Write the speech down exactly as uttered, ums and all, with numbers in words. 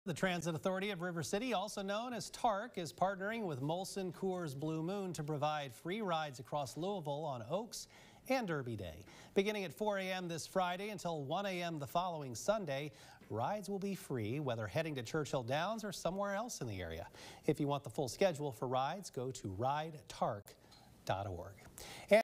The Transit Authority of River City, also known as TARC, is partnering with Molson Coors Blue Moon to provide free rides across Louisville on Oaks and Derby Day. Beginning at four A M this Friday until one A M the following Sunday, rides will be free whether heading to Churchill Downs or somewhere else in the area. If you want the full schedule for rides, go to ride tarc dot org.